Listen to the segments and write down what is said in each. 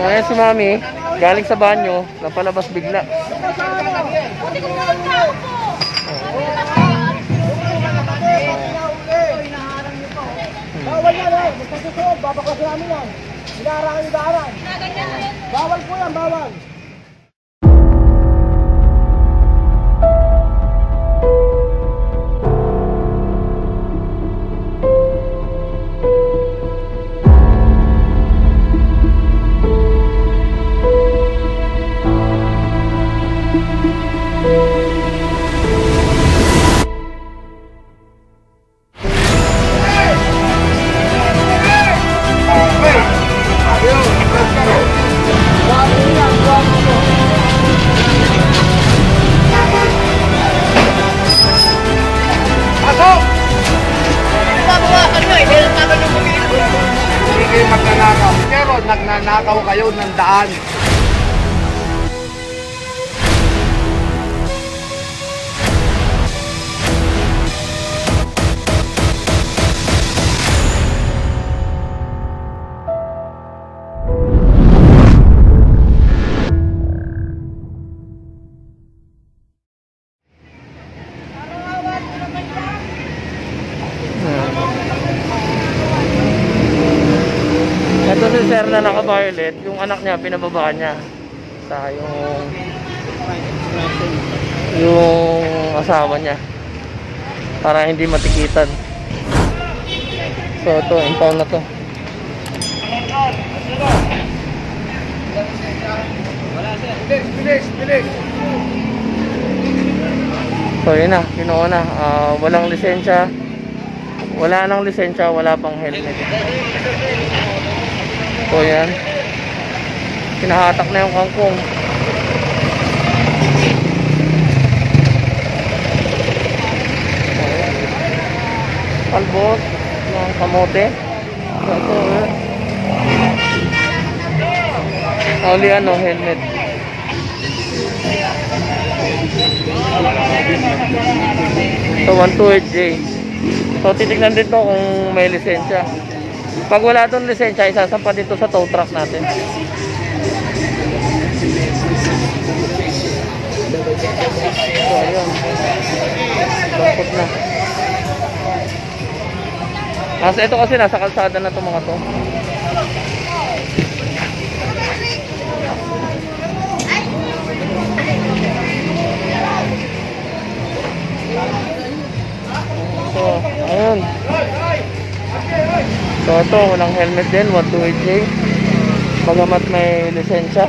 Ayan si Mami, galing sa banyo, napalabas bigla. Bawal yan, basta susunod, babaklasin namin yan. Hinaharangan yung daanan. Bawal po yan, bawal. Nagnanakaw kayo ng daan. Ito si sir na naka-violet, yung anak niya pinababa niya sa yung asawa niya para hindi matikitan. So ito, impound na to. Bilis. So yun na, kinuha na. Walang lisensya. Wala nang lisensya, wala pang helmet. So yan, kinahatak na yung kangkong. Palbot ng kamote. So ito, only ano, helmet. So 128J. So titignan din to kung may lisensya. Pag wala doon lisensya, isasampa dito sa tow truck natin. So ayun, dapat na. Ito kasi nasa kalsada na itong mga to. So ayun. So ito, walang helmet din, 128J. Bagamat may lisensya.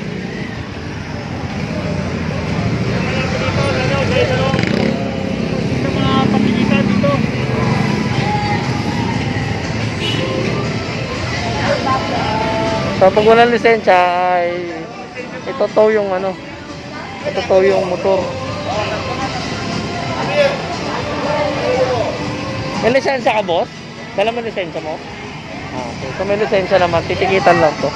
So pag walang lisensya ay itotow yung ano, itotow yung motor. May lisensya ka, boss? Dala mo lisensya mo? Okay. So may lisensya naman, titikitan lang to.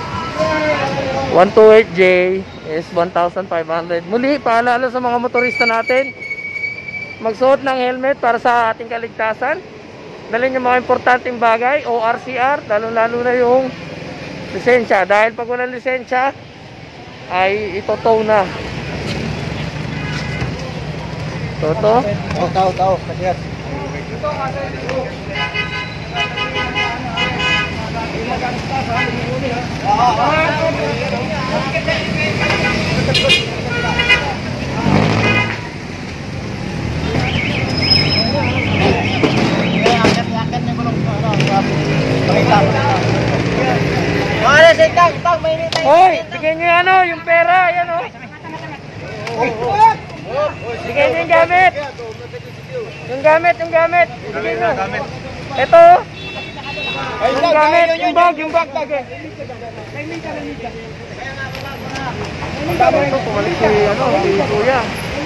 128J is 1,500. Muli, paalala sa mga motorista natin, magsuot ng helmet para sa ating kaligtasan. Dalhin yung mga importanteng bagay, ORCR, lalo-lalo na yung lisensya. Dahil pag walang lisensya, ay itotow na. So ito? Tao, kasi Hoy, bigyan nyo ano, yung pera, yan o. Bigyan nyo yung gamit. Yung gamit. Bigyan nyo. Ito. Yung gamit, yung bag tagay. Ito, pumalik si, ano, si Kuya.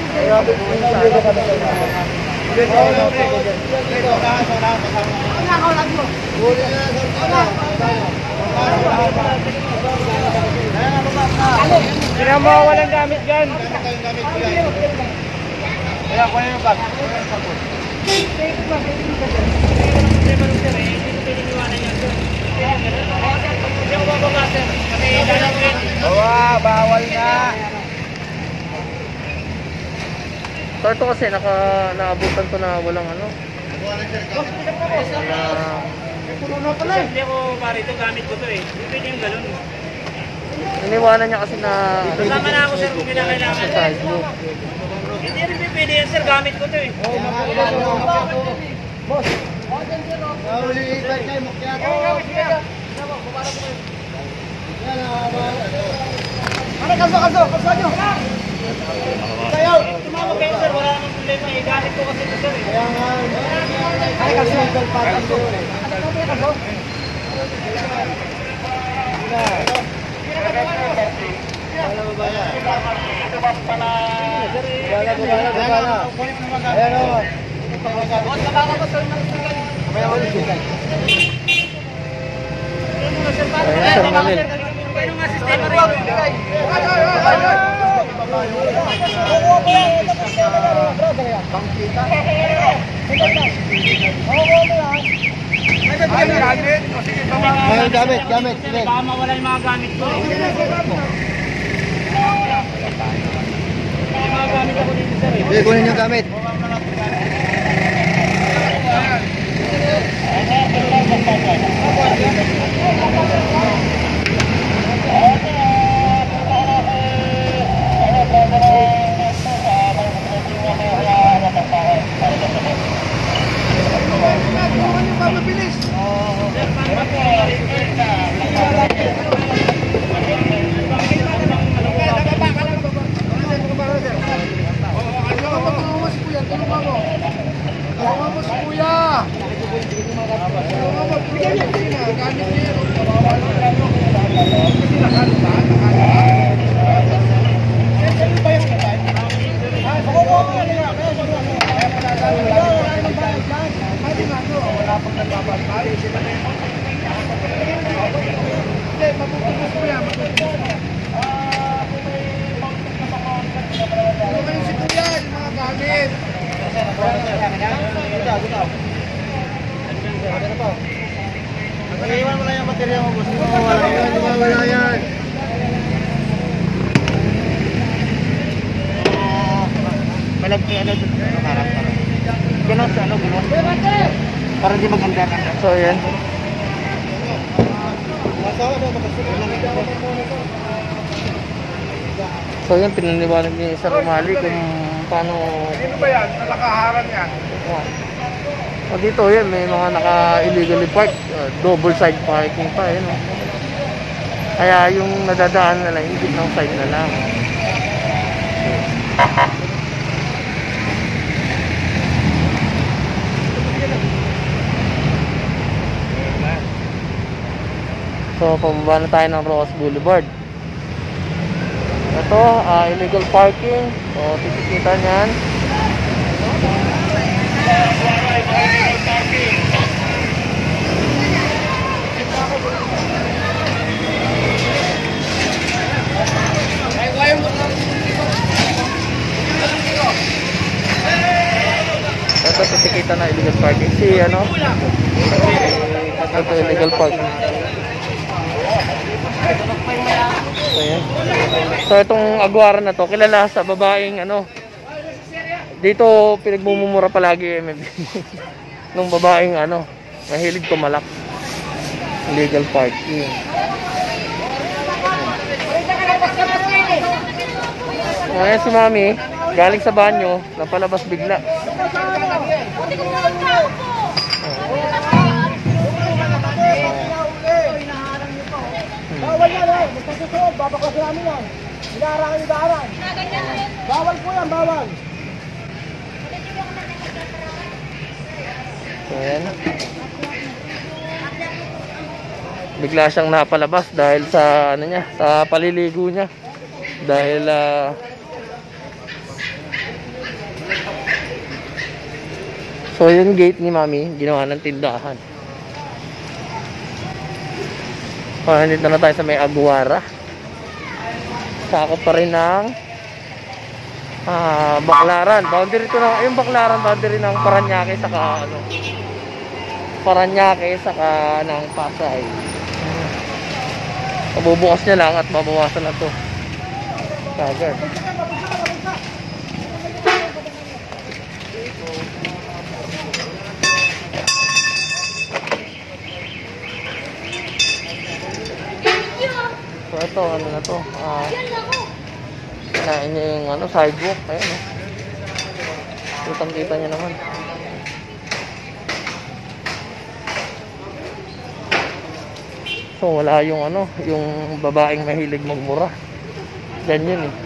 Hindi na mawawalang gamit dyan. Kaya ko yung bag. Hindi So ito kasi naabutan to na walang ano. Hindi ako pare ito, gamit ko to eh. Hindi pwede yung galon. Iniwanan niya kasi na Kasama na ako sir kung kinakailangan. sa size mo. Hindi rin pwede yan sir, gamit ko to eh. Boss. Uli ibig kayo mukya ko. Ano kaso nyo? Kayo, tumawag kayo sir, wala namang problema eh. Gamit ko kasi ito sir eh. Kaya nga. Ay kasi legal party ko. Ayan o. Ayan, Sir Manil. Kaya nga sistema rin. Ngayon gamit. Sige. Baka mawala yung mga gamit ko. Yung mga gamit ako dito sir eh. Sige, kunin yung gamit. Iwan mo lang yung material mo, boss. Wala yan. Malagki ano dito sa harap para. Ganun sa ano, ganun. Para di maganda ka. So ayan. So yan, pinaniwanag niya Sir Umali kung paano... Sino ba yan? Nakaharang yan. O dito yan, may mga naka-illegally park, double side parking pa yun. Kaya yung nadadaan na lang, hindi ng side na lang. So pababa na tayo ng Roas Boulevard. Ito, illegal parking. So titikita niyan. Ito titikita na illegal parking. Si ano? Ito illegal parking. So, yan. So itong agwara na to, kilala sa babaeng ano. Dito pinagmumura palagi MMB. Nung babaeng ano, mahilig kumalak. Illegal parking. Ayan si Mami, galing sa banyo, napalabas bigla. Bawal yan eh. Basta susunod, babaklasin namin yan. Hinaharangan yung daanan. Bawal po yan, bawal. So ayan. Bigla siyang napalabas dahil sa ano niya, sa paliligo niya. Dahil so yung gate ni Mami, ginawa ng tindahan. Nandito na tayo sa may Aguara. Sakop pa rin ng Baclaran. Boundary to na, yung Baclaran boundary ng Paranaque saka ano, Paranaque saka ng Pasay. Pabubukas niya lang at babawasan na to. Kagad. So ito, ano na to? Kinain niya yung ano, sidewalk. Ayan, oh. Kitang-kita niya naman. So wala yung ano, yung babaeng mahilig magmura. Yan yun eh.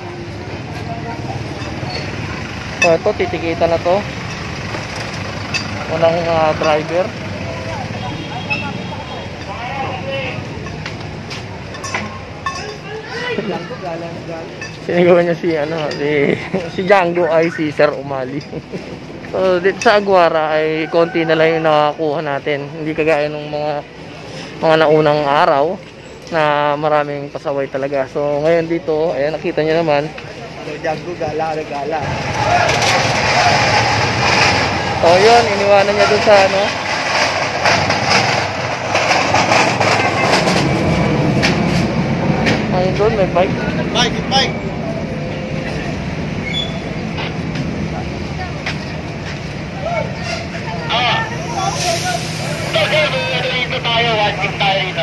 So ito, titikita na to. Walang driver. Sinigawan niya si ano, si Django ay si Sir Umali. So dito sa Aguara ay konti na lang yung nakakuha natin. Hindi kagaya ng mga naunang araw na maraming pasaway talaga. So ngayon dito, ayan, nakita niyo naman. Django, gala. So yun, iniwanan niya dun sa ano. Ayun doon, may bike. Bike. Dito tayo, watching tayo dito.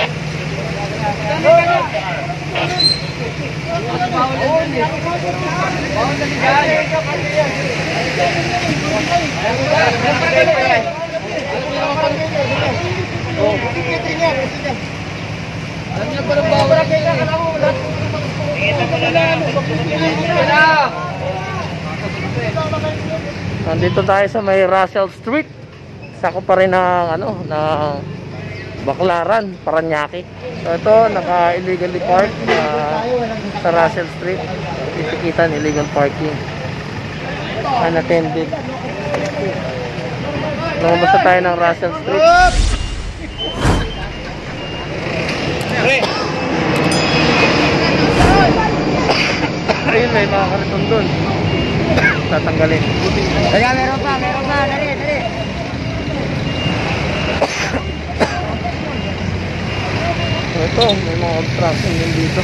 Nandito tayo sa may Russell Street. Sako pa rin ng ano, ng Baclaran, Paranaque. So ito, naka-illegally park sa Russell Street. Titikitan, illegal parking. Unattended. Lumabas na tayo ng Russell Street. Ayun, may mga kariton dun. Tatanggalin. Kaya meron pa, dali. Ito, may mga obstruction din dito.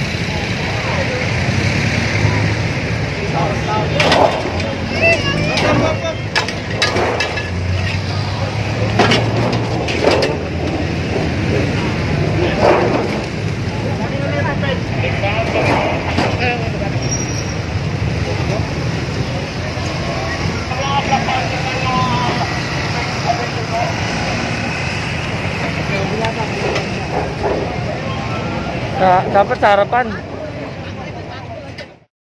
Dapat sa harapan.